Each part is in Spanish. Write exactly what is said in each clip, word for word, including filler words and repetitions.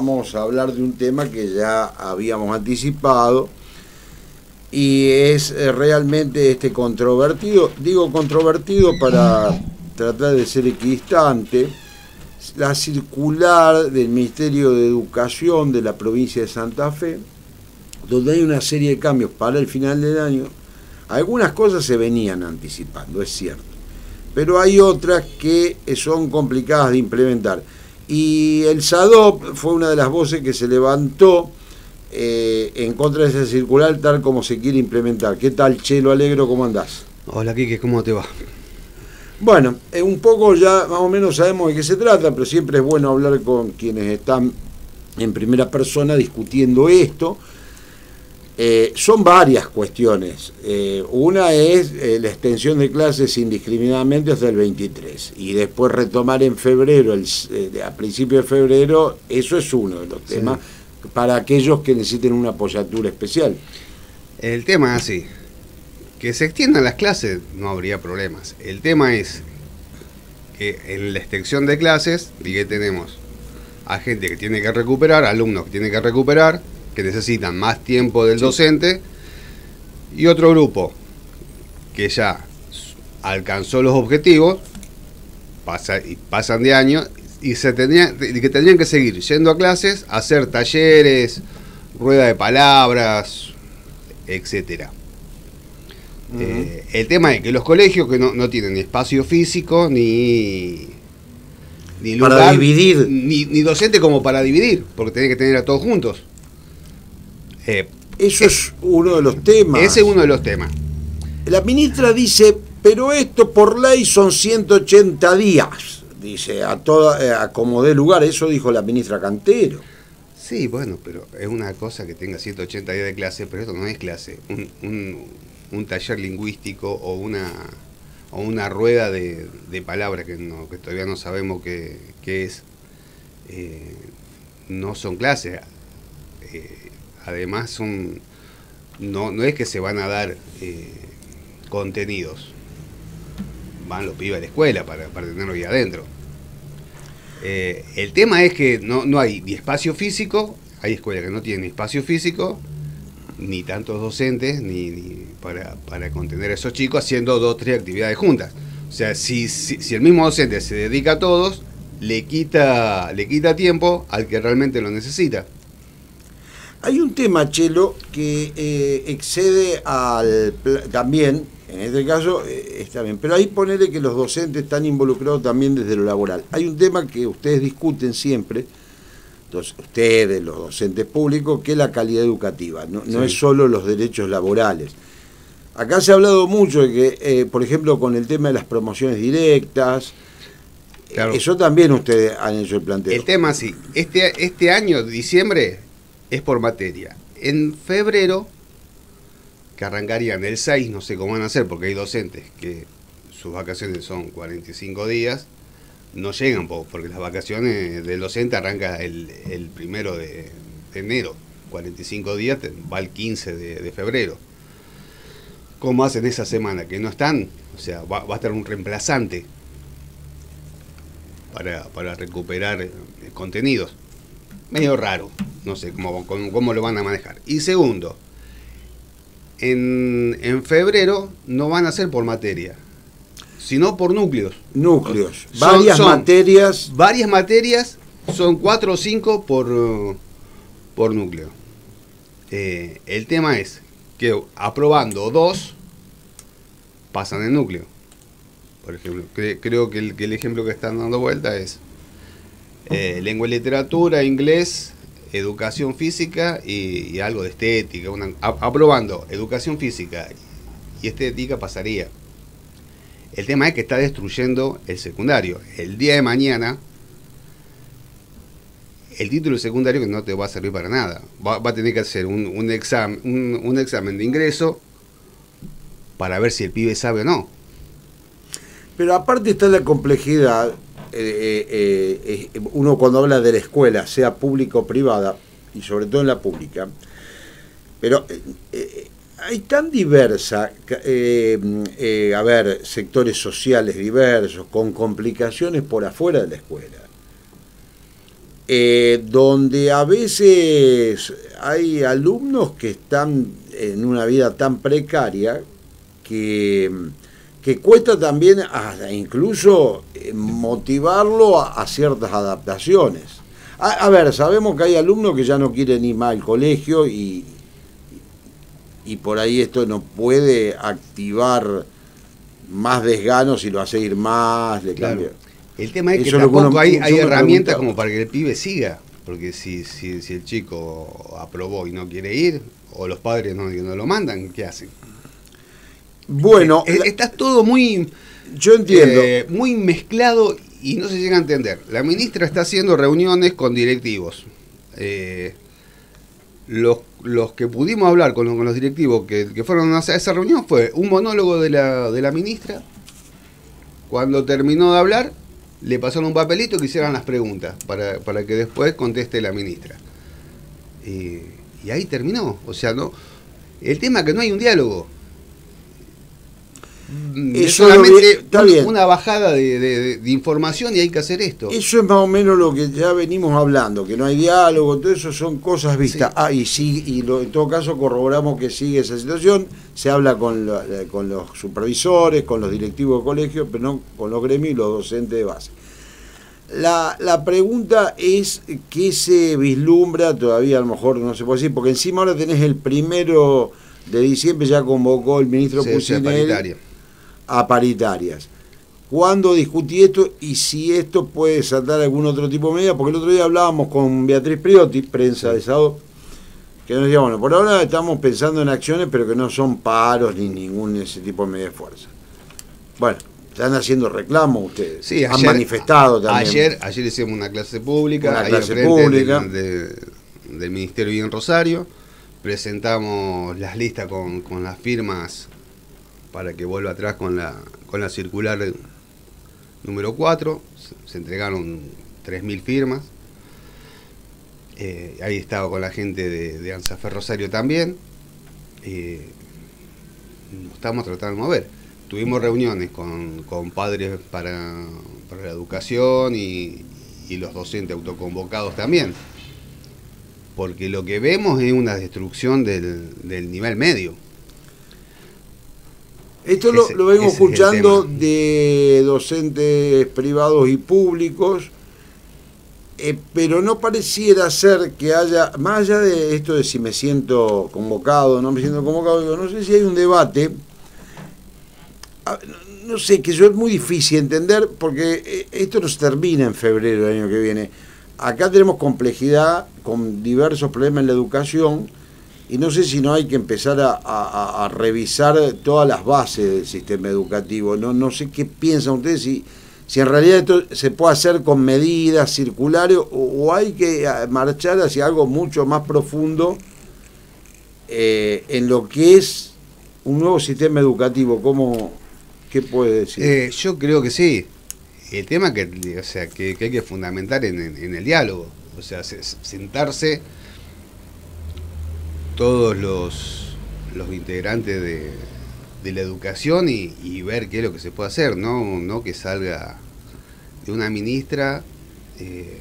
vamos a hablar de un tema que ya habíamos anticipado y es eh, realmente este controvertido, digo controvertido para tratar de ser equidistante, la circular del Ministerio de Educación de la provincia de Santa Fe, donde hay una serie de cambios para el final del año. Algunas cosas se venían anticipando, es cierto, pero hay otras que son complicadas de implementar. Y el S A D O P fue una de las voces que se levantó eh, en contra de esa circular tal como se quiere implementar. ¿Qué tal, Chelo Alegro? ¿Cómo andás? Hola, Quique, ¿cómo te va? Bueno, eh, un poco ya más o menos sabemos de qué se trata, pero siempre es bueno hablar con quienes están en primera persona discutiendo esto. Eh, son varias cuestiones. Eh, una es eh, la extensión de clases indiscriminadamente hasta el veintitrés y después retomar en febrero, el, eh, a principios de febrero, eso es uno de los sí. temas para aquellos que necesiten una apoyatura especial. El tema es así, que se extiendan las clases no habría problemas. El tema es que en la extensión de clases, que tenemos a gente que tiene que recuperar, alumnos que tienen que recuperar, que necesitan más tiempo del sí. docente, y otro grupo que ya alcanzó los objetivos, pasa, y pasan de año, y se tendrían, que tendrían que seguir yendo a clases, hacer talleres, rueda de palabras, etcétera. Uh-huh. Eh, el tema es que los colegios que no, no tienen ni espacio físico, ni, ni lugar, para dividir, ni, ni docente como para dividir, porque tienen que tener a todos juntos. Eh, Eso es uno de los temas. Ese es uno de los temas. La ministra dice, pero esto por ley son ciento ochenta días. Dice, a toda, a como dé lugar. Eso dijo la ministra Cantero. Sí, bueno, pero es una cosa que tenga ciento ochenta días de clase, pero esto no es clase. Un, un, un taller lingüístico o una o una rueda de, de palabras que, no, que todavía no sabemos qué, qué es. Eh, no son clases. Eh, Además, son, no, no es que se van a dar eh, contenidos. Van los pibes a la escuela para, para tenerlo ahí adentro. Eh, el tema es que no, no hay ni espacio físico, hay escuelas que no tienen ni espacio físico, ni tantos docentes, ni, ni para, para contener a esos chicos haciendo dos o tres actividades juntas. O sea, si, si, si el mismo docente se dedica a todos, le quita, le quita tiempo al que realmente lo necesita. Hay un tema, Chelo, que eh, excede al... también, en este caso, eh, está bien, pero ahí ponele que los docentes están involucrados también desde lo laboral. Hay un tema que ustedes discuten siempre, entonces, ustedes, los docentes públicos, que es la calidad educativa, no, no sí. es solo los derechos laborales. Acá se ha hablado mucho de que, eh, por ejemplo, con el tema de las promociones directas, claro. eso también ustedes han hecho el planteo. El tema, sí, este, este año, diciembre... es por materia. En febrero, que arrancarían el seis, no sé cómo van a hacer, porque hay docentes que sus vacaciones son cuarenta y cinco días, no llegan, porque las vacaciones del docente arranca el, el primero de, de enero, cuarenta y cinco días, va el quince de, de febrero. ¿Cómo hacen esa semana? Que no están, o sea, va, va a estar un reemplazante para, para recuperar contenidos. Medio raro, no sé cómo, cómo, cómo lo van a manejar. Y segundo, en, en febrero no van a ser por materia, sino por núcleos. Núcleos, son, varias son materias. Varias materias, son cuatro o cinco por, por núcleo. Eh, el tema es que aprobando dos, pasan el núcleo. Por ejemplo, cre, creo que el, que el ejemplo que están dando vuelta es Eh, lengua y literatura, inglés, educación física y, y algo de estética. Una, a, aprobando educación física y estética pasaría. El tema es que está destruyendo el secundario. El día de mañana, el título secundario que no te va a servir para nada. Va, va a tener que hacer un, un, examen, un, un examen de ingreso para ver si el pibe sabe o no. Pero aparte está la complejidad. Eh, eh, eh, uno cuando habla de la escuela, sea pública o privada, y sobre todo en la pública, pero eh, eh, hay tan diversa, eh, eh, a ver, sectores sociales diversos, con complicaciones por afuera de la escuela. eh, donde a veces hay alumnos que están en una vida tan precaria que, que cuesta también a, incluso motivarlo a, a ciertas adaptaciones. A, a ver, sabemos que hay alumnos que ya no quieren ir más al colegio y, y por ahí esto no puede activar más desganos y lo hace ir más, le claro. cambia. El tema es Eso que es lo que tampoco uno- hay, yo hay me herramientas preguntaba. como para que el pibe siga, porque si, si, si el chico aprobó y no quiere ir, o los padres no, no lo mandan, ¿qué hacen? Bueno, Eh, la- está todo muy, yo entiendo. eh, muy mezclado y no se llega a entender. La ministra está haciendo reuniones con directivos. Eh, los, los que pudimos hablar con los, con los directivos que, que fueron a esa reunión fue un monólogo de la, de la ministra. Cuando terminó de hablar, le pasaron un papelito que hicieran las preguntas para, para que después conteste la ministra. Eh, y ahí terminó. O sea, no, el tema es que no hay un diálogo. Mm, es Eso lo solamente vi- está un- bien. una bajada de, de- de información y hay que hacer esto. Eso es más o menos lo que ya venimos hablando, que no hay diálogo, todo eso son cosas vistas. Sí. Ah, y sí, y lo- en todo caso corroboramos que sigue esa situación, se habla con, lo- eh, con los supervisores, con los directivos de colegio, pero no con los gremios y los docentes de base. La, la pregunta es qué se vislumbra, todavía a lo mejor no se puede decir, porque encima ahora tenés el primero de diciembre, ya convocó el ministro Sí, sí, Pucineri paritaria. a paritarias. ¿Cuándo discutí esto y si esto puede saltar algún otro tipo de medida? Porque el otro día hablábamos con Beatriz Priotti, prensa Sí. de sábado, que nos decía, bueno, por ahora estamos pensando en acciones, pero que no son paros ni ningún ese tipo de medida de fuerza. Bueno, están haciendo reclamos ustedes. Sí, Han ayer- manifestado también. Ayer, ayer hicimos una clase pública, Una ahí clase enfrente pública. Del, de- del Ministerio Bien Rosario. Presentamos las listas con, con las firmas para que vuelva atrás con la, con la circular número cuatro. Se, se entregaron tres mil firmas. Eh, ahí estaba con la gente de, de ANSAFER Rosario también. Eh, nos estamos tratando de mover. Tuvimos reuniones con, con padres para, para la educación y, y los docentes autoconvocados también. Porque lo que vemos es una destrucción del, del nivel medio. Esto lo, Ese- lo vengo ese es el escuchando tema. de docentes privados y públicos, eh, pero no pareciera ser que haya, más allá de esto de si me siento convocado o no me siento convocado, digo, no sé si hay un debate, a- no, no sé, que yo es muy difícil entender, porque eh, esto no se termina en febrero del año que viene. Acá tenemos complejidad con diversos problemas en la educación, y no sé si no hay que empezar a, a- a revisar todas las bases del sistema educativo. No, no sé qué piensan ustedes, si, si en realidad esto se puede hacer con medidas circulares o, o hay que eh, marchar hacia algo mucho más profundo eh, en lo que es un nuevo sistema educativo. ¿Cómo, ¿Qué puede decir? Eh, yo creo que sí. El tema que, o sea, que, que hay que fundamentar en, en- en el diálogo. O sea, se- sentarse todos los, los integrantes de, de la educación y, y ver qué es lo que se puede hacer, no, no que salga de una ministra eh,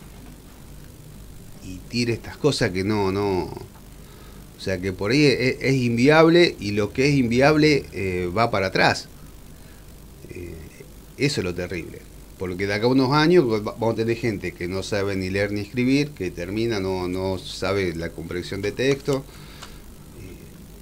y tire estas cosas que no, no, o sea que por ahí es, es inviable y lo que es inviable eh, va para atrás. Eh, eso es lo terrible, porque de acá a unos años vamos a tener gente que no sabe ni leer ni escribir, que termina, no, no sabe la comprensión de texto. Eh,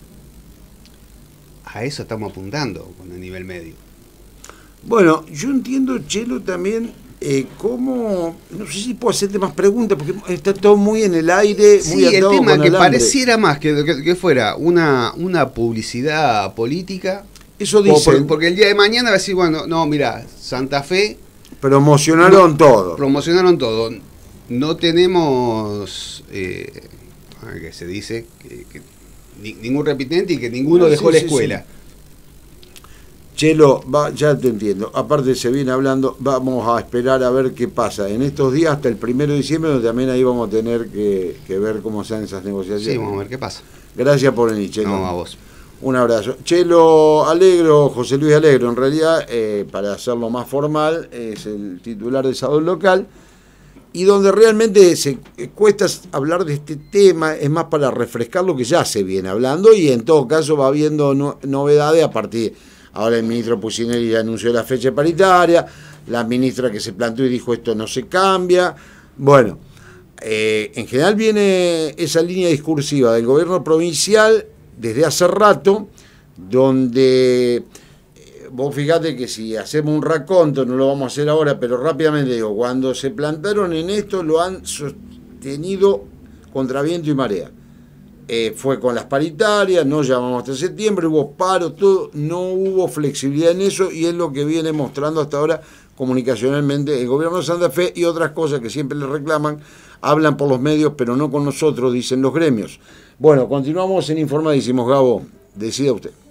a eso estamos apuntando con el nivel medio. Bueno, yo entiendo, Chelo, también eh, cómo, no sé si puedo hacerte más preguntas, porque está todo muy en el aire, muy Sí, el atado tema con que alambre. pareciera más que, que, que fuera una, una publicidad política. Eso o por- dicen, porque el día de mañana va a decir, bueno, no, mira, Santa Fe promocionaron no, todo. promocionaron todo. No tenemos, eh, que se dice, que, que ni- ningún repitente y que ninguno Ah, dejó sí, la sí, escuela. Chelo, va, ya te entiendo. Aparte se viene hablando, vamos a esperar a ver qué pasa en estos días hasta el primero de diciembre, donde también ahí vamos a tener que, que ver cómo se dan esas negociaciones. Sí, vamos a ver qué pasa. Gracias por venir, Chelo. No, a vos. Un abrazo. Chelo Alegro, José Luis Alegro, en realidad, eh, para hacerlo más formal, es el titular de Salud Local. y donde realmente se cuesta hablar de este tema, es más para refrescar lo que ya se viene hablando, y en todo caso va habiendo no, novedades a partir, ahora el ministro Pucineri ya anunció la fecha paritaria, la ministra que se planteó y dijo esto no se cambia, bueno, eh, en general viene esa línea discursiva del gobierno provincial desde hace rato, donde vos fíjate que si hacemos un raconto, no lo vamos a hacer ahora, pero rápidamente digo, cuando se plantaron en esto lo han sostenido contra viento y marea. Eh, fue con las paritarias, no llamamos hasta septiembre, hubo paros, todo, no hubo flexibilidad en eso, y es lo que viene mostrando hasta ahora comunicacionalmente el gobierno de Santa Fe, y otras cosas que siempre le reclaman, hablan por los medios, pero no con nosotros, dicen los gremios. Bueno, continuamos en Informadísimos, Gabo, decida usted.